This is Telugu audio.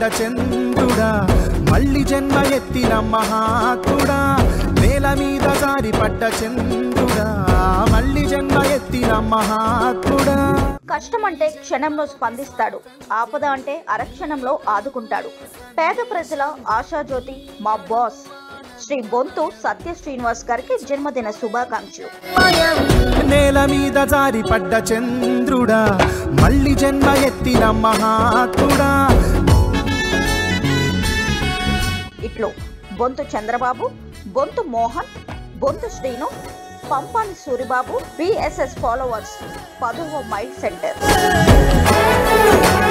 చంద్రుడా మళ్ళీ జన్మ ఎత్తిన మహాత్ముడా నేల మీద జారిపడ్డ చంద్రుడా మళ్ళీ జన్మ ఎత్తిన మహాత్ముడా కష్టం అంటే క్షణంలో స్పందిస్తాడు, ఆపద అంటే అరక్షణంలో ఆదుకుంటాడు. పేద ప్రజల ఆశాజ్యోతి మా బాస్ శ్రీ బొంతు సత్య శ్రీనివాస్ గారికి జన్మదిన శుభాకాంక్షలు. నేల మీద జారిపడ్డ చంద్రుడా మళ్ళీ జన్మ ఎత్తిన మహాత్ముడా. ఇట్లు బొంతు చంద్రబాబు, బొంతు మోహన్, బొంతు శ్రీను, పంపాని సూరిబాబు, బిఎస్ఎస్ ఫాలోవర్స్ 10వ మైల్ సెంటర్.